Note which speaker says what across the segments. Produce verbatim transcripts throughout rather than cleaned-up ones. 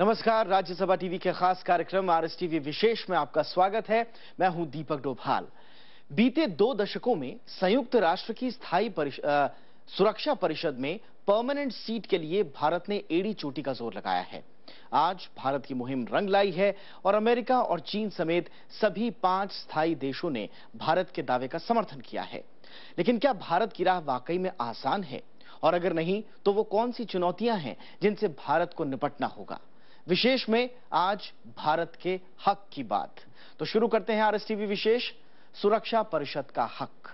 Speaker 1: नमस्कार, राज्यसभा टीवी के खास कार्यक्रम आरएस टीवी विशेष में आपका स्वागत है। मैं हूं दीपक डोभाल। बीते दो दशकों में संयुक्त राष्ट्र की स्थायी परिष, आ, सुरक्षा परिषद में परमानेंट सीट के लिए भारत ने एड़ी चोटी का जोर लगाया है। आज भारत की मुहिम रंग लाई है और अमेरिका और चीन समेत सभी पांच स्थायी देशों ने भारत के दावे का समर्थन किया है। लेकिन क्या भारत की राह वाकई में आसान है? और अगर नहीं, तो वो कौन सी चुनौतियां हैं जिनसे भारत को निपटना होगा? विशेष में आज भारत के हक की बात। तो शुरू करते हैं आरएस टीवी विशेष, सुरक्षा परिषद का हक।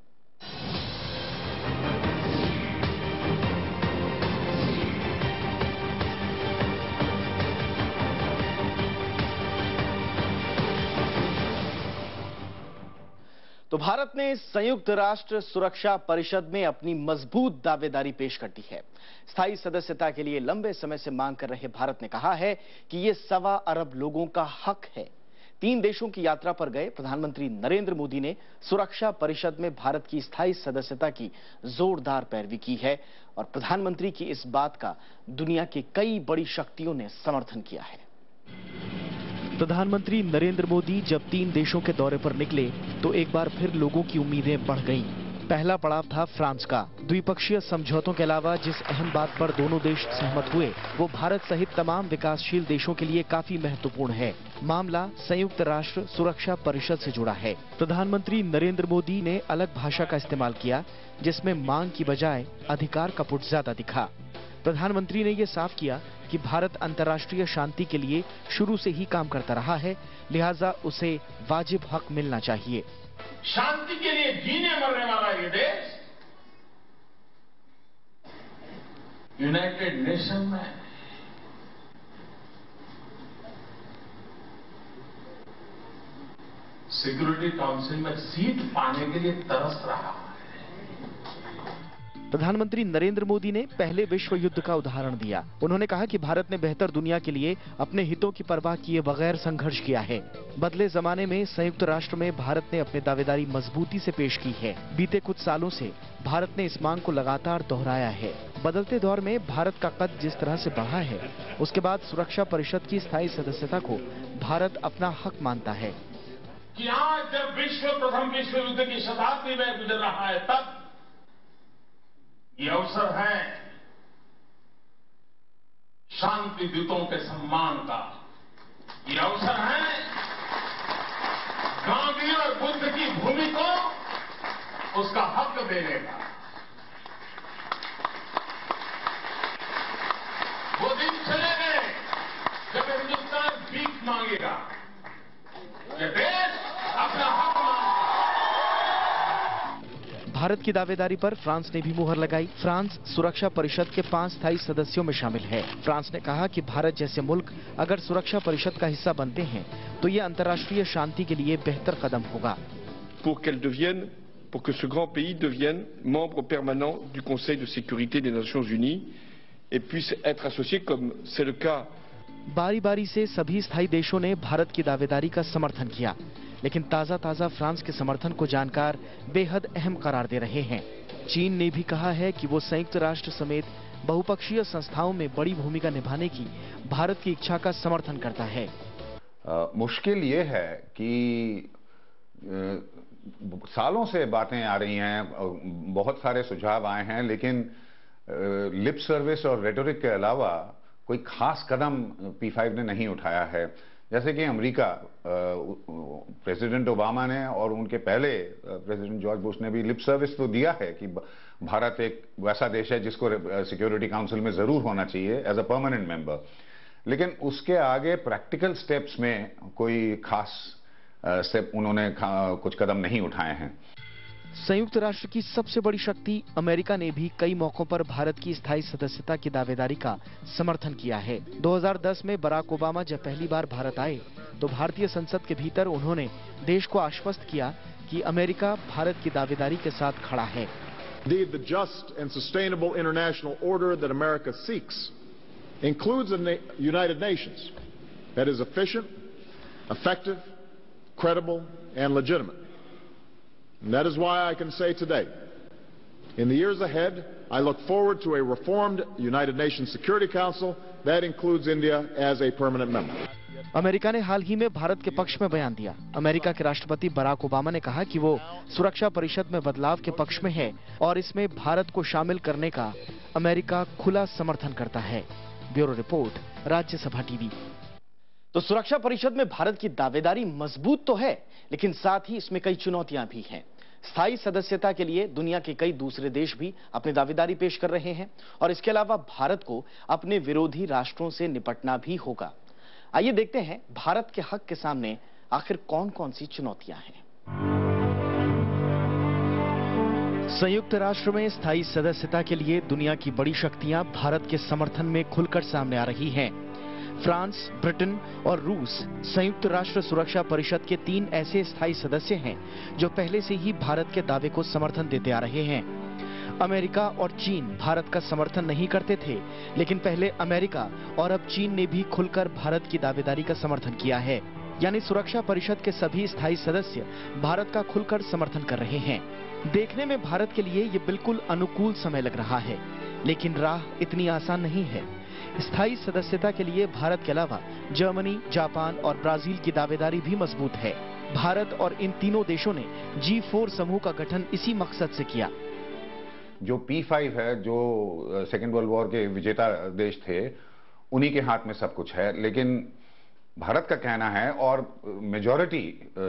Speaker 1: तो भारत ने संयुक्त राष्ट्र सुरक्षा परिषद में अपनी मजबूत दावेदारी पेश कर दी है। स्थायी सदस्यता के लिए लंबे समय से मांग कर रहे भारत ने कहा है कि यह सवा अरब लोगों का हक है। तीन देशों की यात्रा पर गए प्रधानमंत्री नरेंद्र मोदी ने सुरक्षा परिषद में भारत की स्थायी सदस्यता की जोरदार पैरवी की है और प्रधानमंत्री की इस बात का दुनिया की कई बड़ी शक्तियों ने समर्थन किया है। प्रधानमंत्री नरेंद्र मोदी जब तीन देशों के दौरे पर निकले तो एक बार फिर लोगों की उम्मीदें बढ़ गईं। पहला पड़ाव था फ्रांस का। द्विपक्षीय समझौतों के अलावा जिस अहम बात पर दोनों देश सहमत हुए वो भारत सहित तमाम विकासशील देशों के लिए काफी महत्वपूर्ण है। मामला संयुक्त राष्ट्र सुरक्षा परिषद से जुड़ा है। प्रधानमंत्री नरेंद्र मोदी ने अलग भाषा का इस्तेमाल किया जिसमें मांग की बजाय अधिकार का पुट ज्यादा दिखा। प्रधानमंत्री ने यह साफ किया कि भारत अंतर्राष्ट्रीय शांति के लिए शुरू से ही काम करता रहा है, लिहाजा उसे वाजिब हक मिलना चाहिए।
Speaker 2: शांति के लिए जीने मरने वाला ये देश यूनाइटेड नेशन में सिक्योरिटी काउंसिल में सीट पाने के लिए तरस रहा है।
Speaker 1: प्रधानमंत्री नरेंद्र मोदी ने पहले विश्व युद्ध का उदाहरण दिया। उन्होंने कहा कि भारत ने बेहतर दुनिया के लिए अपने हितों की परवाह किए बगैर संघर्ष किया है। बदले जमाने में संयुक्त राष्ट्र में भारत ने अपनी दावेदारी मजबूती से पेश की है। बीते कुछ सालों से भारत ने इस मांग को लगातार दोहराया है। बदलते दौर में भारत का कद जिस तरह से बढ़ा है, उसके बाद सुरक्षा परिषद की स्थायी सदस्यता को भारत अपना हक मानता है।
Speaker 2: कि आज जब विश्व प्रथम विश्व युद्ध की शताब्दी में गुजर रहा है, तब ये अवसर है शांति दूतों के सम्मान का। ये अवसर है गांधी और बुद्ध की भूमि को उसका हक देने का। वो दिन चले गए जब हिंदुस्तान भीख मांगेगा। ये देश अपना हक मांगेगा।
Speaker 1: भारत की दावेदारी पर फ्रांस ने भी मुहर लगाई। फ्रांस सुरक्षा परिषद के पांच स्थायी सदस्यों में शामिल है। फ्रांस ने कहा कि भारत जैसे मुल्क अगर सुरक्षा परिषद का हिस्सा बनते हैं तो ये अंतर्राष्ट्रीय शांति के लिए बेहतर कदम होगा।
Speaker 3: Pour qu'elle devienne, pour que ce grand pays devienne membre permanent du Conseil de sécurité des Nations Unies et puisse être associé comme c'est le cas.
Speaker 1: बारी बारी से सभी स्थायी देशों ने भारत की दावेदारी का समर्थन किया, लेकिन ताजा ताजा फ्रांस के समर्थन को जानकार बेहद अहम करार दे रहे हैं। चीन ने भी कहा है कि वो संयुक्त राष्ट्र समेत बहुपक्षीय संस्थाओं में बड़ी भूमिका निभाने की भारत की इच्छा का समर्थन करता है।
Speaker 4: आ, मुश्किल ये है कि आ, सालों से बातें आ रही हैं, बहुत सारे सुझाव आए हैं, लेकिन लिप सर्विस और रेटोरिक के अलावा कोई खास कदम पी फाइव ने नहीं उठाया है। जैसे कि अमेरिका, प्रेसिडेंट ओबामा ने और उनके पहले प्रेसिडेंट जॉर्ज बुश ने भी लिप सर्विस तो दिया है कि भारत एक वैसा देश है जिसको सिक्योरिटी काउंसिल में जरूर होना चाहिए एज अ परमानेंट मेंबर, लेकिन उसके आगे प्रैक्टिकल स्टेप्स में कोई खास स्टेप उन्होंने कुछ कदम नहीं उठाए हैं।
Speaker 1: संयुक्त राष्ट्र की सबसे बड़ी शक्ति अमेरिका ने भी कई मौकों पर भारत की स्थायी सदस्यता की दावेदारी का समर्थन किया है। दो हज़ार दस में बराक ओबामा जब पहली बार भारत आए तो भारतीय संसद के भीतर उन्होंने देश को आश्वस्त किया कि अमेरिका भारत की दावेदारी के साथ खड़ा है।
Speaker 5: Indeed, the just and sustainable international order that America seeks includes a United Nations that is efficient, effective, credible, and legitimate. And that is why I can say today, in the years ahead, I look forward to a reformed United Nations Security Council That includes India as a permanent member.
Speaker 1: America ने हाल ही में भारत के पक्ष में बयान दिया। America के राष्ट्रपति बराक ओबामा ने कहा कि वो सुरक्षा परिषद में बदलाव के पक्ष में है और इसमें भारत को शामिल करने का अमेरिका खुला समर्थन करता है। Bureau report, Rajya Sabha TV. तो सुरक्षा परिषद में भारत की दावेदारी मजबूत तो है, लेकिन साथ ही इसमें कई चुनौतियां भी हैं। स्थायी सदस्यता के लिए दुनिया के कई दूसरे देश भी अपनी दावेदारी पेश कर रहे हैं और इसके अलावा भारत को अपने विरोधी राष्ट्रों से निपटना भी होगा। आइए देखते हैं भारत के हक के सामने आखिर कौन कौन सी चुनौतियां हैं। संयुक्त राष्ट्र में स्थायी सदस्यता के लिए दुनिया की बड़ी शक्तियां भारत के समर्थन में खुलकर सामने आ रही हैं। फ्रांस, ब्रिटेन और रूस संयुक्त राष्ट्र सुरक्षा परिषद के तीन ऐसे स्थायी सदस्य हैं जो पहले से ही भारत के दावे को समर्थन देते आ रहे हैं। अमेरिका और चीन भारत का समर्थन नहीं करते थे, लेकिन पहले अमेरिका और अब चीन ने भी खुलकर भारत की दावेदारी का समर्थन किया है। यानी सुरक्षा परिषद के सभी स्थायी सदस्य भारत का खुलकर समर्थन कर रहे हैं। देखने में भारत के लिए ये बिल्कुल अनुकूल समय लग रहा है, लेकिन राह इतनी आसान नहीं है। स्थायी सदस्यता के लिए भारत के अलावा जर्मनी, जापान और ब्राजील की दावेदारी भी मजबूत है। भारत और इन तीनों देशों ने जी फोर समूह का गठन इसी मकसद से किया।
Speaker 4: जो पी फाइव है, जो सेकेंड वर्ल्ड वॉर के विजेता देश थे, उन्हीं के हाथ में सब कुछ है। लेकिन भारत का कहना है और मेजॉरिटी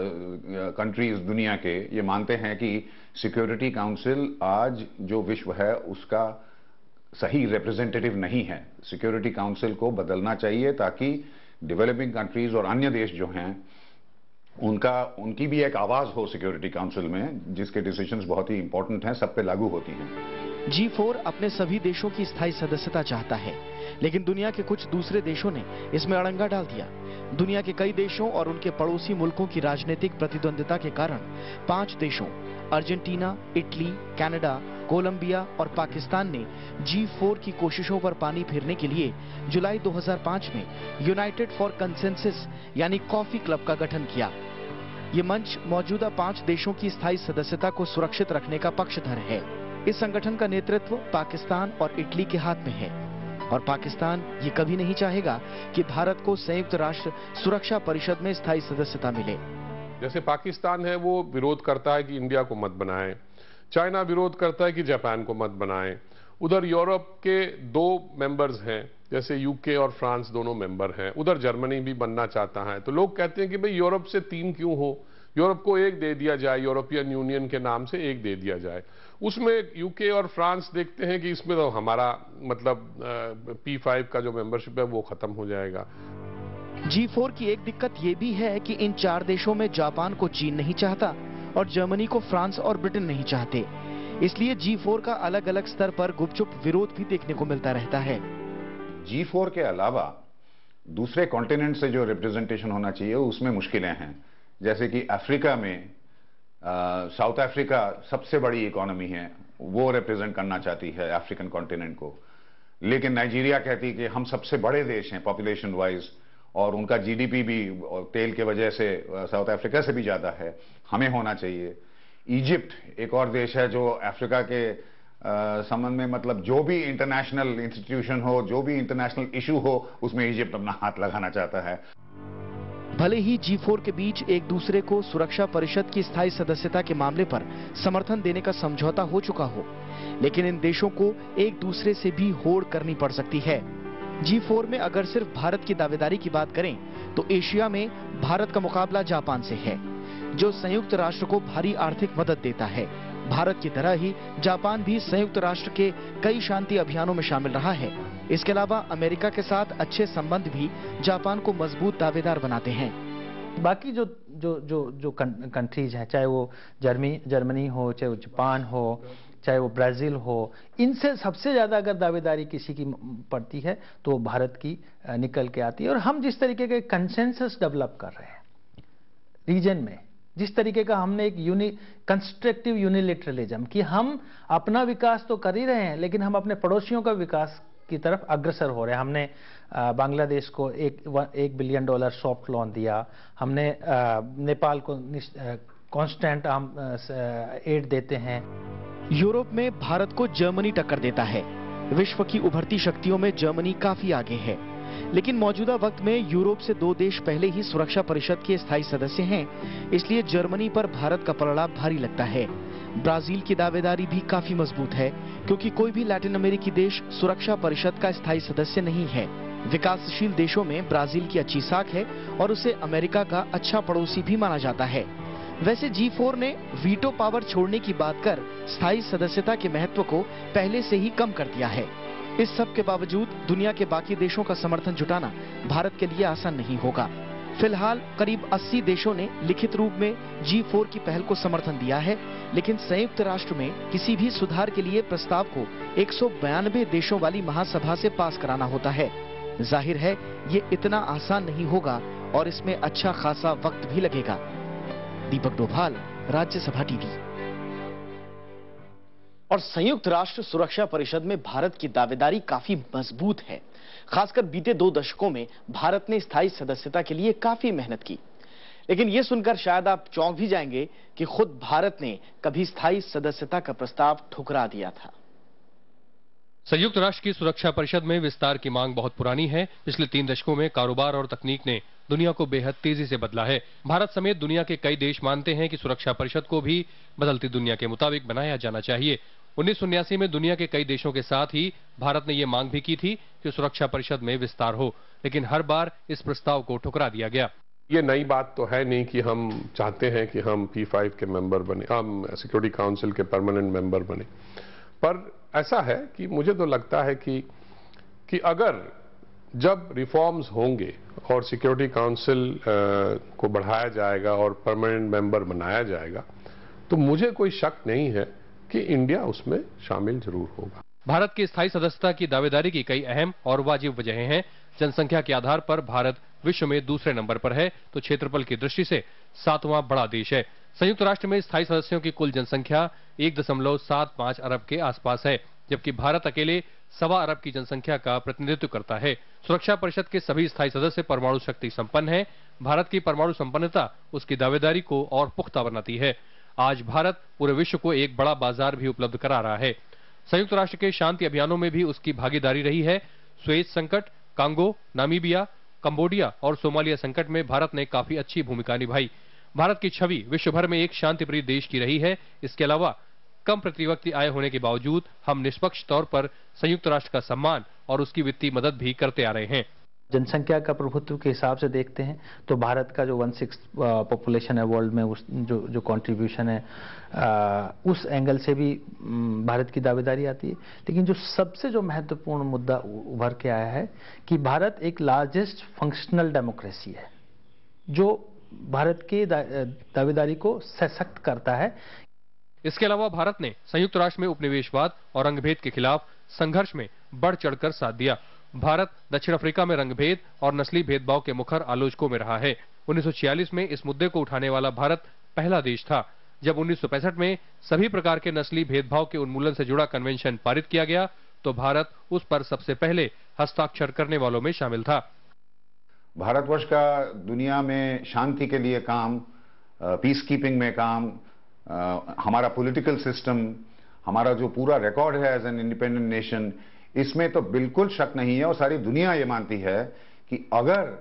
Speaker 4: कंट्रीज दुनिया के ये मानते हैं कि सिक्योरिटी काउंसिल आज जो विश्व है उसका सही रिप्रेजेंटेटिव नहीं है। सिक्योरिटी काउंसिल को बदलना चाहिए ताकि डेवलपिंग कंट्रीज और अन्य देश जो हैं उनका उनकी भी एक आवाज हो सिक्योरिटी काउंसिल में, जिसके डिसीजंस बहुत ही इंपॉर्टेंट हैं, सब पे लागू होती हैं।
Speaker 1: जी फोर अपने सभी देशों की स्थायी सदस्यता चाहता है, लेकिन दुनिया के कुछ दूसरे देशों ने इसमें अड़ंगा डाल दिया। दुनिया के कई देशों और उनके पड़ोसी मुल्कों की राजनीतिक प्रतिद्वंदिता के कारण पांच देशों अर्जेंटीना, इटली, कनाडा, कोलंबिया और पाकिस्तान ने जी फोर की कोशिशों पर पानी फेरने के लिए जुलाई दो हज़ार पाँच में यूनाइटेड फॉर कंसेंसस यानी कॉफी क्लब का गठन किया। ये मंच मौजूदा पांच देशों की स्थायी सदस्यता को सुरक्षित रखने का पक्षधर है। इस संगठन का नेतृत्व पाकिस्तान और इटली के हाथ में है और पाकिस्तान ये कभी नहीं चाहेगा कि भारत को संयुक्त राष्ट्र सुरक्षा परिषद में स्थायी सदस्यता मिले।
Speaker 6: जैसे पाकिस्तान है वो विरोध करता है कि इंडिया को मत बनाएं, चाइना विरोध करता है कि जापान को मत बनाएं। उधर यूरोप के दो मेंबर्स हैं, जैसे यूके और फ्रांस दोनों मेंबर हैं। उधर जर्मनी भी बनना चाहता है। तो लोग कहते हैं कि भाई यूरोप से तीन क्यों हो, यूरोप को एक दे दिया जाए, यूरोपियन यूनियन के नाम से एक दे दिया जाए। उसमें यूके और फ्रांस देखते हैं कि इसमें तो हमारा मतलब पी फाइव का जो मेंबरशिप है वो खत्म हो जाएगा।
Speaker 1: जी फोर की एक दिक्कत ये भी है कि इन चार देशों में जापान को चीन नहीं चाहता और जर्मनी को फ्रांस और ब्रिटेन नहीं चाहते। इसलिए जी फोर का अलग अलग स्तर पर गुपचुप विरोध भी देखने को मिलता रहता है।
Speaker 4: जी फोर के अलावा दूसरे कॉन्टिनेंट से जो रिप्रेजेंटेशन होना चाहिए उसमें मुश्किलें हैं। जैसे कि अफ्रीका में साउथ अफ्रीका सबसे बड़ी इकोनॉमी है, वो रिप्रेजेंट करना चाहती है अफ्रीकन कॉन्टिनेंट को, लेकिन नाइजीरिया कहती है कि हम सबसे बड़े देश हैं पॉपुलेशन वाइज और उनका जीडीपी भी तेल के वजह से साउथ अफ्रीका से भी ज्यादा है, हमें होना चाहिए। इजिप्ट एक और देश है जो अफ्रीका के संबंध में मतलब जो भी इंटरनेशनल इंस्टीट्यूशन हो, जो भी इंटरनेशनल इशू हो, उसमें इजिप्ट अपना हाथ लगाना चाहता है।
Speaker 1: भले ही जी फोर के बीच एक दूसरे को सुरक्षा परिषद की स्थायी सदस्यता के मामले पर समर्थन देने का समझौता हो चुका हो, लेकिन इन देशों को एक दूसरे से भी होड़ करनी पड़ सकती है। जी फोर में अगर सिर्फ भारत की दावेदारी की बात करें तो एशिया में भारत का मुकाबला जापान से है, जो संयुक्त राष्ट्र को भारी आर्थिक मदद देता है। भारत की तरह ही जापान भी संयुक्त राष्ट्र के कई शांति अभियानों में शामिल रहा है। इसके अलावा अमेरिका के साथ अच्छे संबंध भी जापान को मजबूत दावेदार बनाते हैं।
Speaker 7: बाकी जो जो जो जो कंट्रीज हैं, चाहे वो जर्मनी जर्मनी हो, चाहे वो जापान हो, चाहे वो ब्राजील हो, इनसे सबसे ज्यादा अगर दावेदारी किसी की पड़ती है तो भारत की निकल के आती है। और हम जिस तरीके के कंसेंसस डेवलप कर रहे हैं रीजन में, जिस तरीके का हमने एक यूनि कंस्ट्रक्टिव यूनिलेटरलिज्म कि हम अपना विकास तो कर ही रहे हैं लेकिन हम अपने पड़ोसियों का विकास की तरफ अग्रसर हो रहे हैं। हमने बांग्लादेश को एक एक बिलियन डॉलर सॉफ्ट लोन दिया, हमने नेपाल को कांस्टेंट हम एड देते हैं।
Speaker 1: यूरोप में भारत को जर्मनी टक्कर देता है। विश्व की उभरती शक्तियों में जर्मनी काफी आगे है, लेकिन मौजूदा वक्त में यूरोप से दो देश पहले ही सुरक्षा परिषद के स्थायी सदस्य हैं, इसलिए जर्मनी पर भारत का पलड़ा भारी लगता है। ब्राजील की दावेदारी भी काफी मजबूत है, क्योंकि कोई भी लैटिन अमेरिकी देश सुरक्षा परिषद का स्थायी सदस्य नहीं है। विकासशील देशों में ब्राजील की अच्छी साख है और उसे अमेरिका का अच्छा पड़ोसी भी माना जाता है। वैसे जी फोर ने वीटो पावर छोड़ने की बात कर स्थायी सदस्यता के महत्व को पहले से ही कम कर दिया है। इस सब के बावजूद दुनिया के बाकी देशों का समर्थन जुटाना भारत के लिए आसान नहीं होगा। फिलहाल करीब अस्सी देशों ने लिखित रूप में जी फोर की पहल को समर्थन दिया है, लेकिन संयुक्त राष्ट्र में किसी भी सुधार के लिए प्रस्ताव को एक सौ बयानबे देशों वाली महासभा से पास कराना होता है। जाहिर है ये इतना आसान नहीं होगा और इसमें अच्छा खासा वक्त भी लगेगा। दीपक डोभाल, राज्यसभा टीवी। और संयुक्त राष्ट्र सुरक्षा परिषद में भारत की दावेदारी काफी मजबूत है। खासकर बीते दो दशकों में भारत ने स्थायी सदस्यता के लिए काफी मेहनत की, लेकिन यह सुनकर शायद आप चौंक भी जाएंगे कि खुद भारत ने कभी स्थायी सदस्यता का प्रस्ताव ठुकरा दिया था।
Speaker 8: संयुक्त राष्ट्र की सुरक्षा परिषद में विस्तार की मांग बहुत पुरानी है। पिछले तीन दशकों में कारोबार और तकनीक ने दुनिया को बेहद तेजी से बदला है। भारत समेत दुनिया के कई देश मानते हैं कि सुरक्षा परिषद को भी बदलती दुनिया के मुताबिक बनाया जाना चाहिए। उन्नीस सौ उन्यासी में दुनिया के कई देशों के साथ ही भारत ने ये मांग भी की थी कि सुरक्षा परिषद में विस्तार हो, लेकिन हर बार इस प्रस्ताव को ठुकरा दिया गया।
Speaker 6: ये नई बात तो है नहीं कि हम चाहते हैं कि हम पी फाइव के मेंबर बने, हम सिक्योरिटी काउंसिल के परमानेंट मेंबर बने, पर ऐसा है कि मुझे तो लगता है कि कि अगर जब रिफॉर्म्स होंगे और सिक्योरिटी काउंसिल को बढ़ाया जाएगा और परमानेंट मेंबर बनाया जाएगा, तो मुझे कोई शक नहीं है कि इंडिया उसमें शामिल जरूर होगा।
Speaker 8: भारत की स्थायी सदस्यता की दावेदारी की कई अहम और वाजिब वजहें हैं। जनसंख्या के आधार पर भारत विश्व में दूसरे नंबर पर है, तो क्षेत्रफल की दृष्टि से सातवां बड़ा देश है। संयुक्त राष्ट्र में स्थायी सदस्यों की कुल जनसंख्या एक दशमलव सात पांच अरब के आसपास है, जबकि भारत अकेले सवा अरब की जनसंख्या का प्रतिनिधित्व करता है। सुरक्षा परिषद के सभी स्थायी सदस्य परमाणु शक्ति संपन्न हैं। भारत की परमाणु संपन्नता उसकी दावेदारी को और पुख्ता बनाती है। आज भारत पूरे विश्व को एक बड़ा बाजार भी उपलब्ध करा रहा है। संयुक्त राष्ट्र के शांति अभियानों में भी उसकी भागीदारी रही है। स्वेज संकट, कांगो, नामीबिया, कंबोडिया और सोमालिया संकट में भारत ने काफी अच्छी भूमिका निभाई। भारत की छवि विश्व भर में एक शांतिप्रिय देश की रही है। इसके अलावा कम प्रतिवर्ती आय होने के बावजूद हम निष्पक्ष तौर पर संयुक्त राष्ट्र का सम्मान और उसकी वित्तीय मदद भी करते आ रहे हैं।
Speaker 7: जनसंख्या का प्रभुत्व के हिसाब से देखते हैं तो भारत का जो वन सिक्स पॉपुलेशन है वर्ल्ड में, उस जो जो कंट्रीब्यूशन है आ, उस एंगल से भी भारत की दावेदारी आती है। लेकिन जो सबसे जो महत्वपूर्ण मुद्दा उभर के आया है कि भारत एक लार्जेस्ट फंक्शनल डेमोक्रेसी है, जो भारत की दा, दावेदारी को सशक्त करता है।
Speaker 8: इसके अलावा भारत ने संयुक्त राष्ट्र में उपनिवेशवाद और रंगभेद के खिलाफ संघर्ष में बढ़ चढ़कर साथ दिया। भारत दक्षिण अफ्रीका में रंगभेद और नस्ली भेदभाव के मुखर आलोचकों में रहा है। उन्नीस सौ छियालीस में इस मुद्दे को उठाने वाला भारत पहला देश था। जब उन्नीस सौ पैंसठ में सभी प्रकार के नस्ली भेदभाव के उन्मूलन से जुड़ा कन्वेंशन पारित किया गया, तो भारत उस पर सबसे पहले हस्ताक्षर करने वालों में शामिल था।
Speaker 4: भारतवर्ष का दुनिया में शांति के लिए काम, पीस कीपिंग में काम, हमारा पॉलिटिकल सिस्टम, हमारा जो पूरा रिकॉर्ड है एज एन इंडिपेंडेंट नेशन, इसमें तो बिल्कुल शक नहीं है और सारी दुनिया ये मानती है कि अगर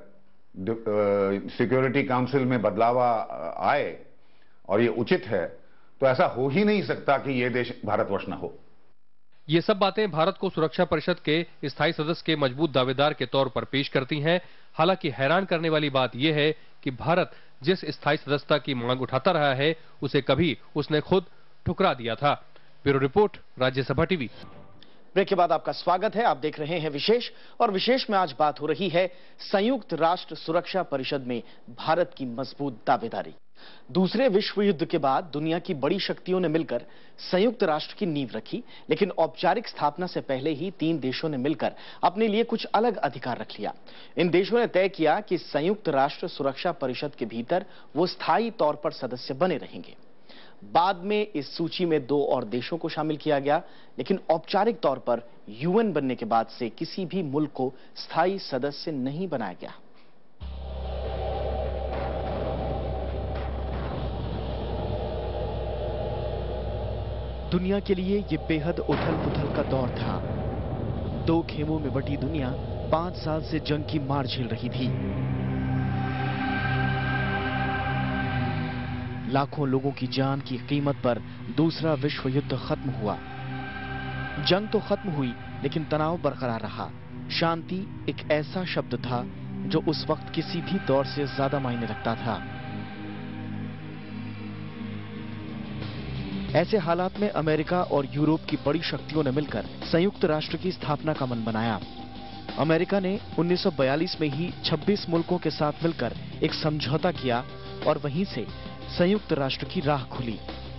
Speaker 4: सिक्योरिटी काउंसिल में बदलाव आए और ये उचित है, तो ऐसा हो ही नहीं सकता कि ये देश भारतवर्ष न हो।
Speaker 8: ये सब बातें भारत को सुरक्षा परिषद के स्थायी सदस्य के मजबूत दावेदार के तौर पर पेश करती हैं। हालांकि हैरान करने वाली बात यह है कि भारत जिस स्थायी सदस्यता की मांग उठाता रहा है, उसे कभी उसने खुद ठुकरा दिया था। Bureau report, Rajya Sabha TV.
Speaker 1: Break के बाद आपका स्वागत है। आप देख रहे हैं विशेष, और विशेष में आज बात हो रही है संयुक्त राष्ट्र सुरक्षा परिषद में भारत की मजबूत दावेदारी। दूसरे विश्व युद्ध के बाद दुनिया की बड़ी शक्तियों ने मिलकर संयुक्त राष्ट्र की नींव रखी, लेकिन औपचारिक स्थापना से पहले ही तीन देशों ने मिलकर अपने लिए कुछ अलग अधिकार रख लिया। इन देशों ने तय किया कि संयुक्त राष्ट्र सुरक्षा परिषद के भीतर वो स्थायी तौर पर सदस्य बने रहेंगे। बाद में इस सूची में दो और देशों को शामिल किया गया, लेकिन औपचारिक तौर पर यूएन बनने के बाद से किसी भी मुल्क को स्थायी सदस्य नहीं बनाया गया। दुनिया के लिए यह बेहद उथल पुथल का दौर था। दो खेमों में बटी दुनिया पांच साल से जंग की मार झेल रही थी। लाखों लोगों की जान की कीमत पर दूसरा विश्व युद्ध खत्म हुआ। जंग तो खत्म हुई, लेकिन तनाव बरकरार रहा। शांति एक ऐसा शब्द था जो उस वक्त किसी भी दौर से ज्यादा मायने रखता था। ऐसे हालात में अमेरिका और यूरोप की बड़ी शक्तियों ने मिलकर संयुक्त राष्ट्र की स्थापना का मन बनाया। अमेरिका ने उन्नीस सौ बयालीस में ही छब्बीस मुल्कों के साथ मिलकर एक समझौता किया और वहीं से संयुक्त राष्ट्र की राह खुली।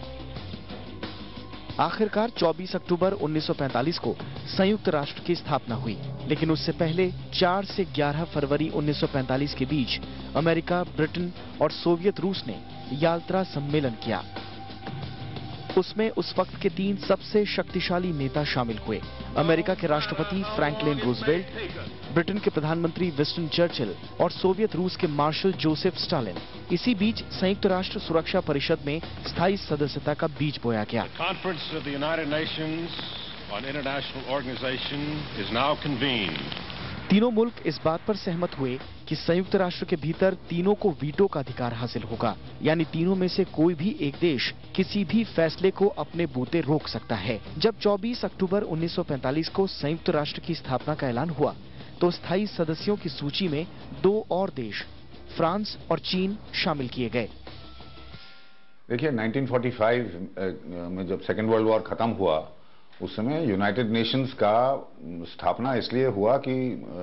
Speaker 1: आखिरकार चौबीस अक्टूबर उन्नीस सौ पैंतालीस को संयुक्त राष्ट्र की स्थापना हुई, लेकिन उससे पहले चार से ग्यारह फरवरी उन्नीस सौ पैंतालीस के बीच अमेरिका, ब्रिटेन और सोवियत रूस ने याल्टा सम्मेलन किया। उसमें उस वक्त के तीन सबसे शक्तिशाली नेता शामिल हुए। अमेरिका के राष्ट्रपति फ्रैंकलिन रूजवेल्ट, ब्रिटेन के प्रधानमंत्री विंस्टन चर्चिल और सोवियत रूस के मार्शल जोसेफ स्टालिन। इसी बीच संयुक्त राष्ट्र सुरक्षा परिषद में स्थायी सदस्यता का बीज बोया गया।
Speaker 9: Conference of the United Nations on International Organization is now convened.
Speaker 1: तीनों मुल्क इस बात पर सहमत हुए कि संयुक्त राष्ट्र के भीतर तीनों को वीटो का अधिकार हासिल होगा, यानी तीनों में से कोई भी एक देश किसी भी फैसले को अपने बूते रोक सकता है। जब चौबीस अक्टूबर उन्नीस सौ पैंतालीस को संयुक्त राष्ट्र की स्थापना का ऐलान हुआ, तो स्थायी सदस्यों की सूची में दो और देश, फ्रांस और चीन, शामिल किए गए।
Speaker 4: देखिए, उन्नीस सौ पैंतालीस में जब सेकेंड वर्ल्ड वॉर खत्म हुआ, उस समय यूनाइटेड नेशंस का स्थापना इसलिए हुआ कि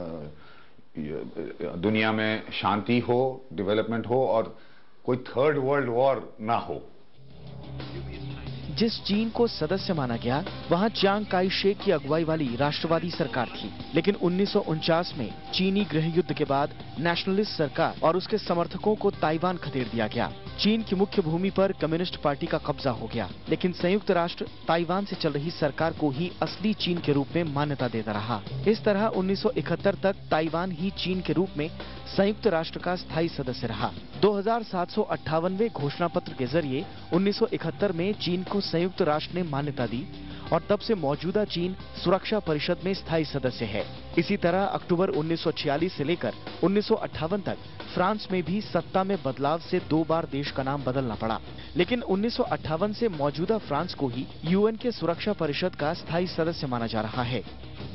Speaker 4: दुनिया में शांति हो, डेवलपमेंट हो और कोई थर्ड वर्ल्ड वॉर ना हो।
Speaker 1: जिस चीन को सदस्य माना गया, वहां चियांग काई शेक की अगुवाई वाली राष्ट्रवादी सरकार थी, लेकिन उन्नीस सौ उनचास में चीनी गृह युद्ध के बाद नेशनलिस्ट सरकार और उसके समर्थकों को ताइवान खदेड़ दिया गया। चीन की मुख्य भूमि पर कम्युनिस्ट पार्टी का कब्जा हो गया, लेकिन संयुक्त राष्ट्र ताइवान से चल रही सरकार को ही असली चीन के रूप में मान्यता देता रहा। इस तरह उन्नीस सौ इकहत्तर तक ताइवान ही चीन के रूप में संयुक्त राष्ट्र का स्थायी सदस्य रहा। दो हजार सात सौ अट्ठावनवे घोषणा पत्र के जरिए उन्नीस सौ इकहत्तर में चीन को संयुक्त राष्ट्र ने मान्यता दी और तब से मौजूदा चीन सुरक्षा परिषद में स्थायी सदस्य है। इसी तरह अक्टूबर उन्नीस सौ छियालीस से लेकर उन्नीस सौ अट्ठावन तक फ्रांस में भी सत्ता में बदलाव से दो बार देश का नाम बदलना पड़ा, लेकिन उन्नीस सौ अट्ठावन से मौजूदा फ्रांस को ही यूएन के सुरक्षा परिषद का स्थायी सदस्य माना जा रहा है।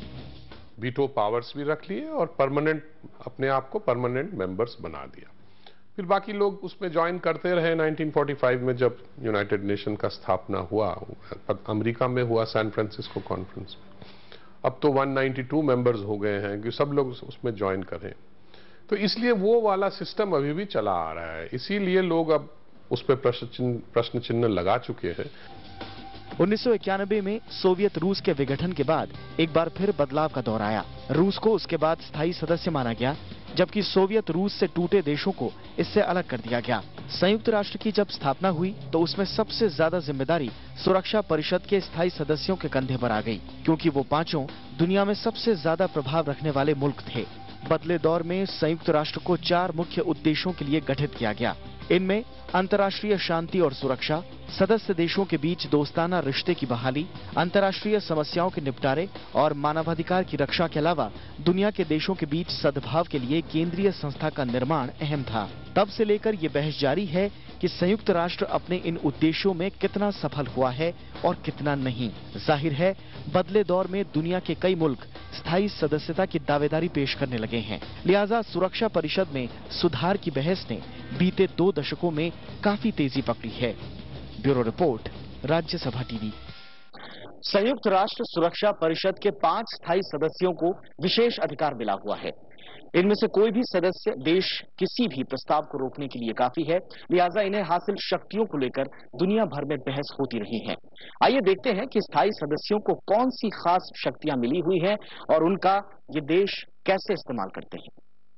Speaker 6: वीटो पावर्स भी रख लिए और परमानेंट, अपने आप को परमानेंट मेंबर्स बना दिया। फिर बाकी लोग उसमें ज्वाइन करते रहे। उन्नीस सौ पैंतालीस में जब यूनाइटेड नेशन का स्थापना हुआ, अमेरिका में हुआ सैन फ्रांसिस्को कॉन्फ्रेंस में, अब तो एक सौ बानवे मेंबर्स हो गए हैं कि सब लोग उसमें ज्वाइन करें। तो इसलिए वो वाला सिस्टम अभी भी चला आ रहा है, इसीलिए लोग अब उस पर प्रश्न चिन्ह प्रश्न चिन्ह लगा चुके हैं।
Speaker 1: उन्नीस सौ इक्यानवे में सोवियत रूस के विघटन के बाद एक बार फिर बदलाव का दौर आया। रूस को उसके बाद स्थायी सदस्य माना गया, जबकि सोवियत रूस से टूटे देशों को इससे अलग कर दिया गया। संयुक्त राष्ट्र की जब स्थापना हुई तो उसमें सबसे ज्यादा जिम्मेदारी सुरक्षा परिषद के स्थायी सदस्यों के कंधे पर आ गई, क्योंकि वो पांचों दुनिया में सबसे ज्यादा प्रभाव रखने वाले मुल्क थे। बदले दौर में संयुक्त राष्ट्र को चार मुख्य उद्देश्यों के लिए गठित किया गया। इनमें अंतर्राष्ट्रीय शांति और सुरक्षा, सदस्य देशों के बीच दोस्ताना रिश्ते की बहाली, अंतर्राष्ट्रीय समस्याओं के निपटारे और मानवाधिकार की रक्षा के अलावा दुनिया के देशों के बीच सद्भाव के लिए केंद्रीय संस्था का निर्माण अहम था। तब से लेकर ये बहस जारी है कि संयुक्त राष्ट्र अपने इन उद्देश्यों में कितना सफल हुआ है और कितना नहीं। जाहिर है, बदले दौर में दुनिया के कई मुल्क स्थायी सदस्यता की दावेदारी पेश करने लगे हैं, लिहाजा सुरक्षा परिषद में सुधार की बहस ने बीते दो दशकों में काफी तेजी पकड़ी है। Bureau report, Rajya Sabha TV. संयुक्त राष्ट्र सुरक्षा परिषद के पांच स्थायी सदस्यों को विशेष अधिकार मिला हुआ है। इनमें से कोई भी सदस्य देश किसी भी प्रस्ताव को रोकने के लिए काफी है, लिहाजा इन्हें हासिल शक्तियों को लेकर दुनिया भर में बहस होती रही है। आइए देखते हैं कि स्थायी सदस्यों को कौन सी खास शक्तियां मिली हुई हैं और उनका ये देश कैसे इस्तेमाल करते हैं।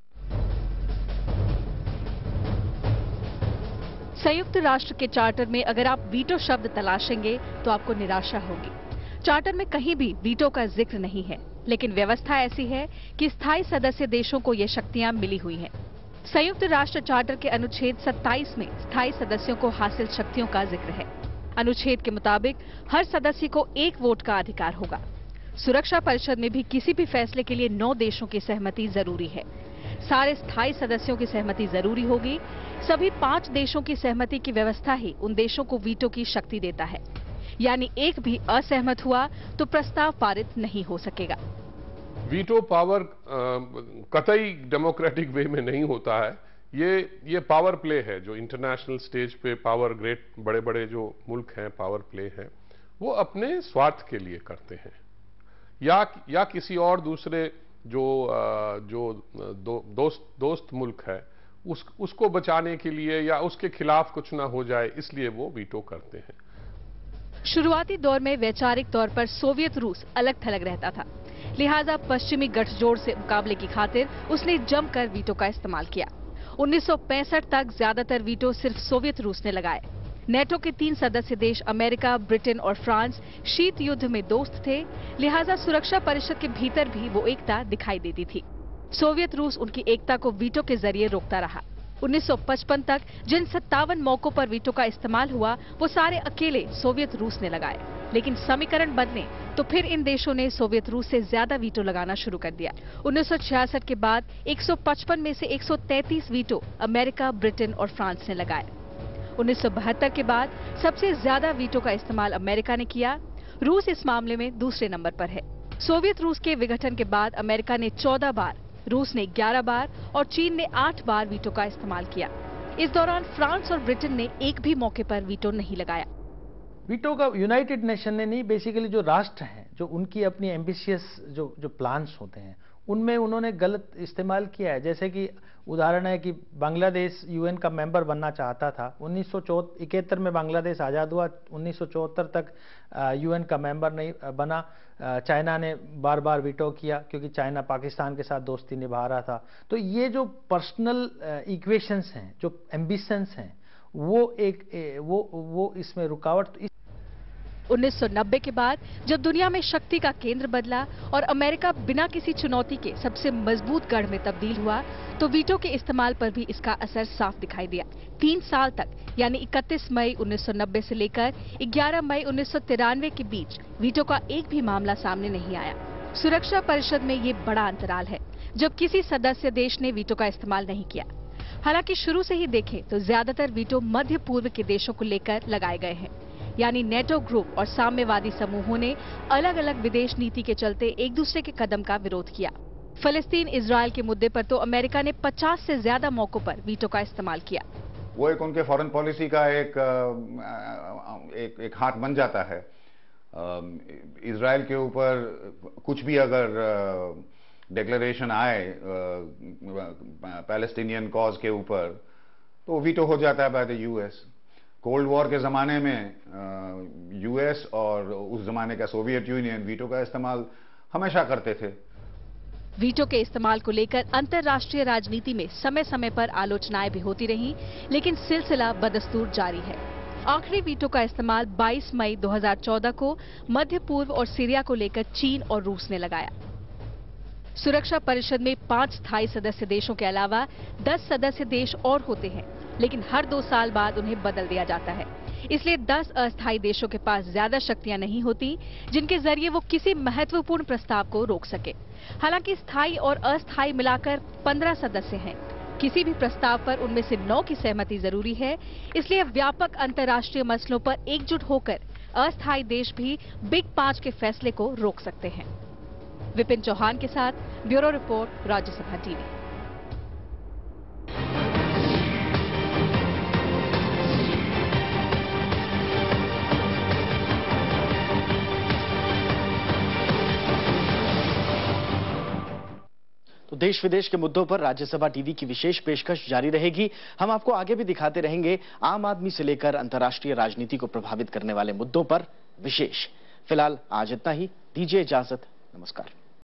Speaker 10: संयुक्त राष्ट्र के चार्टर में अगर आप वीटो शब्द तलाशेंगे तो आपको निराशा होगी। चार्टर में कहीं भी वीटो का जिक्र नहीं है, लेकिन व्यवस्था ऐसी है कि स्थायी सदस्य देशों को ये शक्तियां मिली हुई हैं। संयुक्त राष्ट्र चार्टर के अनुच्छेद सत्ताईस में स्थायी सदस्यों को हासिल शक्तियों का जिक्र है। अनुच्छेद के मुताबिक हर सदस्य को एक वोट का अधिकार होगा। सुरक्षा परिषद में भी किसी भी फैसले के लिए नौ देशों की सहमति जरूरी है। सारे स्थायी सदस्यों की सहमति जरूरी होगी। सभी पांच देशों की सहमति की व्यवस्था ही उन देशों को वीटो की शक्ति देता है, यानी एक भी असहमत हुआ तो प्रस्ताव पारित नहीं हो सकेगा।
Speaker 6: वीटो पावर कतई डेमोक्रेटिक वे में नहीं होता है। ये ये पावर प्ले है जो इंटरनेशनल स्टेज पे पावर ग्रेट बड़े बड़े जो मुल्क हैं पावर प्ले हैं वो अपने स्वार्थ के लिए करते हैं, या या किसी और दूसरे जो जो दो, दोस्त दोस्त मुल्क है उस उसको बचाने के लिए या उसके खिलाफ कुछ ना हो जाए इसलिए वो वीटो करते हैं।
Speaker 10: शुरुआती दौर में वैचारिक तौर पर सोवियत रूस अलग थलग रहता था, लिहाजा पश्चिमी गठजोड़ से मुकाबले की खातिर उसने जमकर वीटो का इस्तेमाल किया। उन्नीस सौ पैंसठ तक ज्यादातर वीटो सिर्फ सोवियत रूस ने लगाए। नेटो के तीन सदस्य देश अमेरिका, ब्रिटेन और फ्रांस शीत युद्ध में दोस्त थे, लिहाजा सुरक्षा परिषद के भीतर भी वो एकता दिखाई देती थी। सोवियत रूस उनकी एकता को वीटो के जरिए रोकता रहा। उन्नीस सौ पचपन तक जिन सत्तावन मौकों पर वीटो का इस्तेमाल हुआ वो सारे अकेले सोवियत रूस ने लगाए, लेकिन समीकरण बदले तो फिर इन देशों ने सोवियत रूस से ज्यादा वीटो लगाना शुरू कर दिया। उन्नीस सौ छियासठ के बाद एक सौ पचपन में से एक सौ तैंतीस वीटो अमेरिका, ब्रिटेन और फ्रांस ने लगाए। उन्नीस सौ बहत्तर के बाद सबसे ज्यादा वीटो का इस्तेमाल अमेरिका ने किया। रूस इस मामले में दूसरे नंबर पर है। सोवियत रूस के विघटन के बाद अमेरिका ने चौदह बार, रूस ने ग्यारह बार और चीन ने आठ बार वीटो का इस्तेमाल किया। इस दौरान फ्रांस और ब्रिटेन ने एक भी मौके पर वीटो नहीं लगाया।
Speaker 7: वीटो का यूनाइटेड नेशन ने नहीं, बेसिकली जो राष्ट्र हैं जो उनकी अपनी एम्बिशियस जो जो प्लान्स होते हैं उनमें उन्होंने गलत इस्तेमाल किया है। जैसे कि उदाहरण है कि बांग्लादेश यूएन का मेंबर बनना चाहता था। उन्नीस सौ इकहत्तर में बांग्लादेश आज़ाद हुआ, उन्नीस सौ चौहत्तर तक यूएन का मेंबर नहीं बना। चाइना ने बार बार वीटो किया क्योंकि चाइना पाकिस्तान के साथ दोस्ती निभा रहा था। तो ये जो पर्सनल इक्वेशंस हैं, जो एम्बिशंस हैं, वो एक वो वो इसमें रुकावट।
Speaker 10: उन्नीस सौ नब्बे के बाद जब दुनिया में शक्ति का केंद्र बदला और अमेरिका बिना किसी चुनौती के सबसे मजबूत गढ़ में तब्दील हुआ तो वीटो के इस्तेमाल पर भी इसका असर साफ दिखाई दिया। तीन साल तक यानी इकतीस मई उन्नीस सौ नब्बे से लेकर ग्यारह मई उन्नीस सौ तिरानवे के बीच वीटो का एक भी मामला सामने नहीं आया। सुरक्षा परिषद में ये बड़ा अंतराल है जब किसी सदस्य देश ने वीटो का इस्तेमाल नहीं किया। हालांकि शुरू से ही देखें तो ज्यादातर वीटो मध्य पूर्व के देशों को लेकर लगाए गए हैं, यानी नेटो ग्रुप और साम्यवादी समूहों ने अलग अलग विदेश नीति के चलते एक दूसरे के कदम का विरोध किया। फलस्तीन इजराइल के मुद्दे पर तो अमेरिका ने पचास से ज्यादा मौकों पर वीटो का इस्तेमाल किया।
Speaker 4: वो एक उनके फॉरेन पॉलिसी का एक एक, एक हाथ बन जाता है। इजराइल के ऊपर कुछ भी अगर डिक्लेरेशन आए पैलेस्टीनियन कॉज के ऊपर तो वीटो हो जाता है by the US. Cold war के ज़माने में यूएस और उस ज़माने का सोवियत यूनियन वीटो का इस्तेमाल हमेशा करते थे।
Speaker 10: वीटो के इस्तेमाल को लेकर अंतर्राष्ट्रीय राजनीति में समय समय पर आलोचनाएं भी होती रहीं, लेकिन सिलसिला बदस्तूर जारी है। आखिरी वीटो का इस्तेमाल बाईस मई दो हज़ार चौदह को मध्य पूर्व और सीरिया को लेकर चीन और रूस ने लगाया। सुरक्षा परिषद में पांच स्थायी सदस्य देशों के अलावा दस सदस्य देश और होते हैं, लेकिन हर दो साल बाद उन्हें बदल दिया जाता है। इसलिए दस अस्थायी देशों के पास ज्यादा शक्तियां नहीं होती जिनके जरिए वो किसी महत्वपूर्ण प्रस्ताव को रोक सके। हालांकि स्थायी और अस्थायी मिलाकर पंद्रह सदस्य हैं। किसी भी प्रस्ताव पर उनमें से नौ की सहमति जरूरी है। इसलिए व्यापक अंतर्राष्ट्रीय मसलों पर एकजुट होकर अस्थायी देश भी बिग पांच के फैसले को रोक सकते हैं। विपिन चौहान के साथ ब्यूरो रिपोर्ट, राज्यसभा टीवी।
Speaker 1: तो देश विदेश के मुद्दों पर राज्यसभा टीवी की विशेष पेशकश जारी रहेगी। हम आपको आगे भी दिखाते रहेंगे आम आदमी से लेकर अंतर्राष्ट्रीय राजनीति को प्रभावित करने वाले मुद्दों पर विशेष। फिलहाल आज इतना ही, दीजिए इजाजत, नमस्कार।